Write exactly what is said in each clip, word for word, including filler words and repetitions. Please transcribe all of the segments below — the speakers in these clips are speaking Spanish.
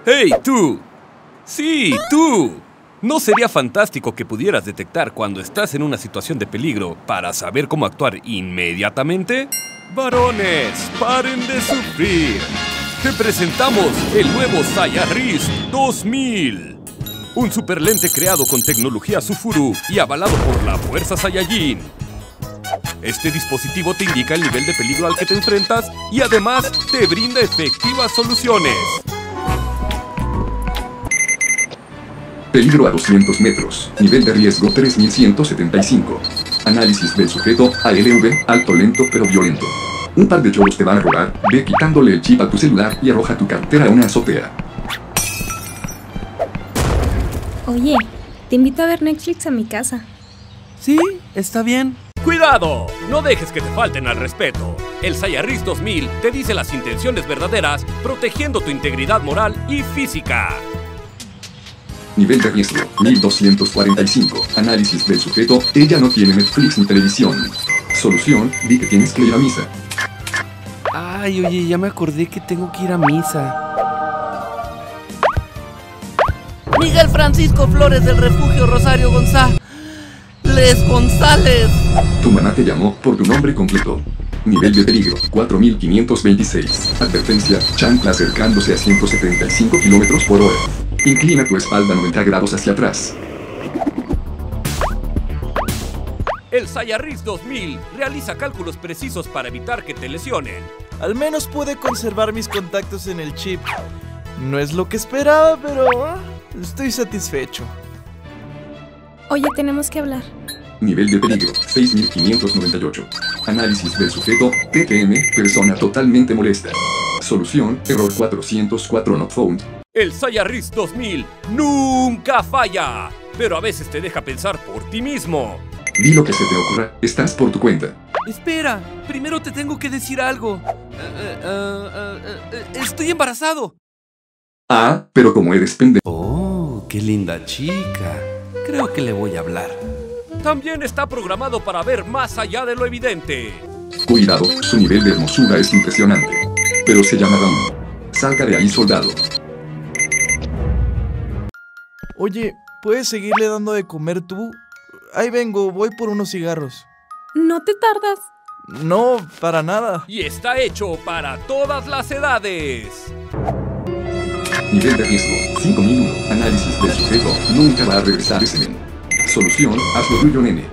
¡Hey, tú! ¡Sí, tú! ¿No sería fantástico que pudieras detectar cuando estás en una situación de peligro para saber cómo actuar inmediatamente? ¡Varones, paren de sufrir! Te presentamos el nuevo Saiyajris dos mil. Un superlente creado con tecnología Sufuru y avalado por la Fuerza Saiyajin. Este dispositivo te indica el nivel de peligro al que te enfrentas y además te brinda efectivas soluciones. Peligro a doscientos metros. Nivel de riesgo tres mil ciento setenta y cinco. Análisis del sujeto. A L V. Alto, lento pero violento. Un par de cholos te van a robar. Ve quitándole el chip a tu celular y arroja tu cartera a una azotea. Oye, te invito a ver Netflix a mi casa. Sí, está bien. ¡Cuidado! No dejes que te falten al respeto. El Saiyajris dos mil te dice las intenciones verdaderas, protegiendo tu integridad moral y física. Nivel de riesgo, mil doscientos cuarenta y cinco. Análisis del sujeto. Ella no tiene Netflix ni televisión. Solución, di que tienes que ir a misa. Ay, oye, ya me acordé que tengo que ir a misa. Miguel Francisco Flores del Refugio Rosario González González. Tu mamá te llamó por tu nombre completo. Nivel de peligro, cuatro mil quinientos veintiséis. Advertencia, chancla acercándose a ciento setenta y cinco kilómetros por hora. Inclina tu espalda noventa grados hacia atrás. El Saiyajris dos mil realiza cálculos precisos para evitar que te lesionen. Al menos pude conservar mis contactos en el chip. No es lo que esperaba, pero estoy satisfecho. Oye, tenemos que hablar. Nivel de peligro, seis mil quinientos noventa y ocho. Análisis del sujeto. T T M, persona totalmente molesta. Solución, error cuatrocientos cuatro not found. El Saiyajris dos mil nunca falla, pero a veces te deja pensar por ti mismo. Di lo que se te ocurra, estás por tu cuenta. Espera, primero te tengo que decir algo. Uh, uh, uh, uh, uh, estoy embarazado. Ah, pero como eres pendejo. Oh, qué linda chica. Creo que le voy a hablar. También está programado para ver más allá de lo evidente. Cuidado, su nivel de hermosura es impresionante. Pero se llama Raúl. Salga de ahí, soldado. Oye, ¿puedes seguirle dando de comer tú? Ahí vengo, voy por unos cigarros. No te tardas. No, para nada. Y está hecho para todas las edades. Nivel de riesgo, cinco mil uno. Análisis del sujeto. Nunca va a regresar ese men. Solución, hazlo tuyo, nene.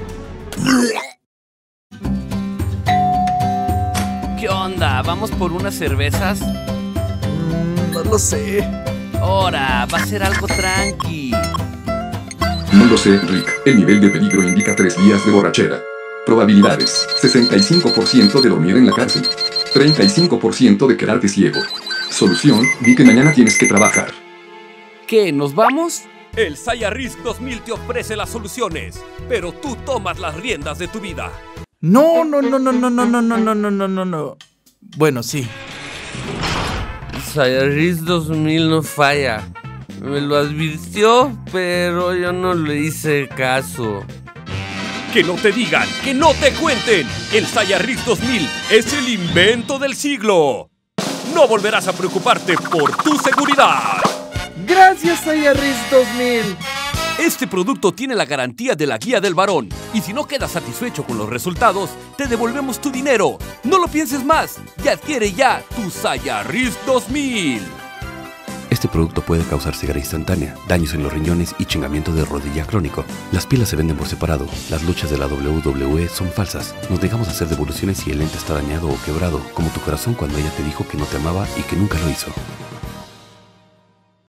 ¿Qué onda? ¿Vamos por unas cervezas? Mm, no lo sé. Ahora, va a ser algo tranqui. No lo sé, Rick. El nivel de peligro indica tres días de borrachera. Probabilidades, sesenta y cinco por ciento de dormir en la cárcel. treinta y cinco por ciento de quedarte ciego. Solución, di que mañana tienes que trabajar. ¿Qué? ¿Nos vamos? El Saiyajris dos mil te ofrece las soluciones, pero tú tomas las riendas de tu vida. No, no, no, no, no, no, no, no, no, no, no, no, no. Bueno, sí. Saiyajris dos mil no falla. Me lo advirtió, pero yo no le hice caso. Que no te digan, que no te cuenten. El Saiyajris dos mil es el invento del siglo. No volverás a preocuparte por tu seguridad. Gracias, Saiyajris dos mil. Este producto tiene la garantía de la guía del varón. Y si no quedas satisfecho con los resultados, te devolvemos tu dinero. No lo pienses más y adquiere ya tu Saiyajris dos mil. Este producto puede causar ceguera instantánea, daños en los riñones y chingamiento de rodilla crónico. Las pilas se venden por separado. Las luchas de la doble u doble u E son falsas. Nos dejamos hacer devoluciones si el lente está dañado o quebrado, como tu corazón cuando ella te dijo que no te amaba y que nunca lo hizo.